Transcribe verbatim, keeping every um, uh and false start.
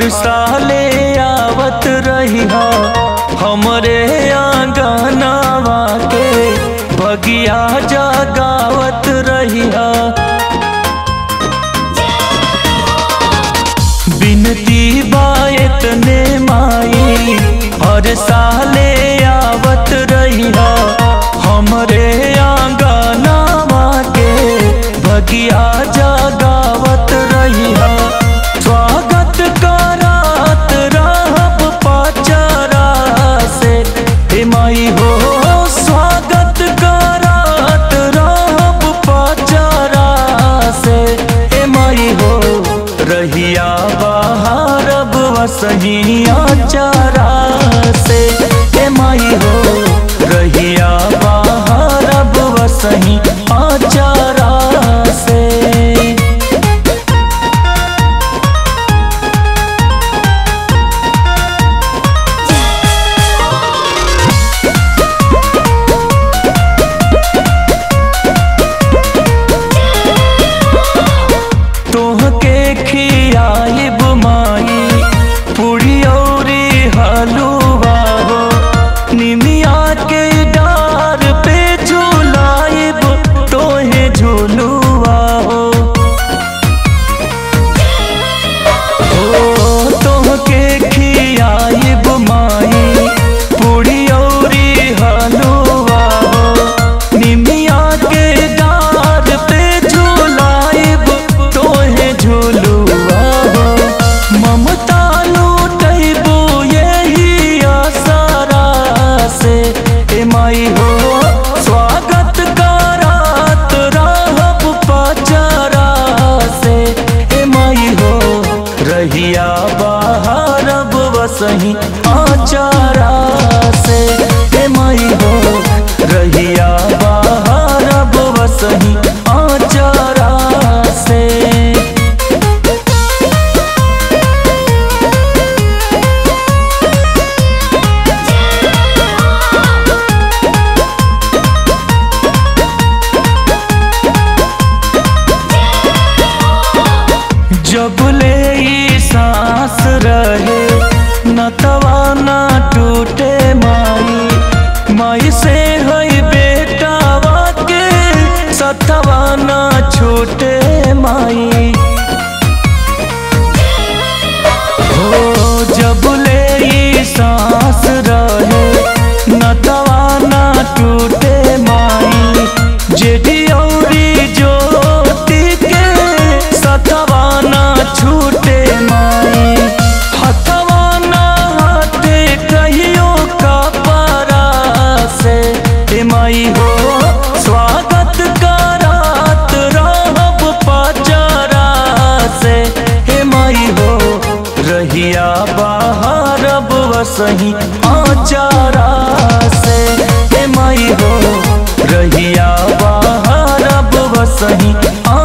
हर साले आवत रही हमरे आंगनवा के बगिया जगावत रही। बिनती बात ने माई हर साले आवत रही हमरे आंगनवा के बगिया जगावत रही। स्वागत करात रहब पचरा से हे माई हो, स्वागत करात रहब पचरा से हे माई हो। रहिया बहारब वसही आचारा से हे माई हो, रहिया बहारब वसही आचारा से। तोहके खियाइब माई पूरी औरी हलुआ हो, निमिया के डार पे झुलाइब तोहे झुलुआ हो। ओ तोहके खियाइब माई पूरी औरी हलुआ हो, निमिया के डार पे झुलाइब तोहे झुलुआ हो। ममता लूटैबो यही आसारा से हे माई हो, स्वागत करात रहब पचरा से हे माई हो। रहिया बहारब वसही आचारा से हे माई हो, रहिया बहारब वसही आचारा से। जब ले ई सांस रहे न तवा न टूटे माई, माई से है बेटावा के सतवा न छूटे माई हो। जब ले ई सांस रहे न तवा न टूटे माई, जेडी औरी ज्योति के सतवा छूटे माई। हथवा न हाथे कहियो कपरा से हे माई हो, स्वागत करात रहब पचरा से हे माई हो। रहिया बहारब वसही आचारा से हे माई हो, रहिया बहारब वसही